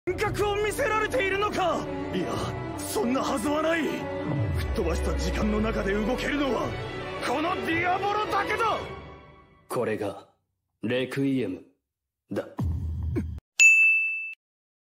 感覚を見せられているのか。いや、そんなはずはない。吹っ飛ばした時間の中で動けるのはこのディアボロだけだ。これがレクイエムだ。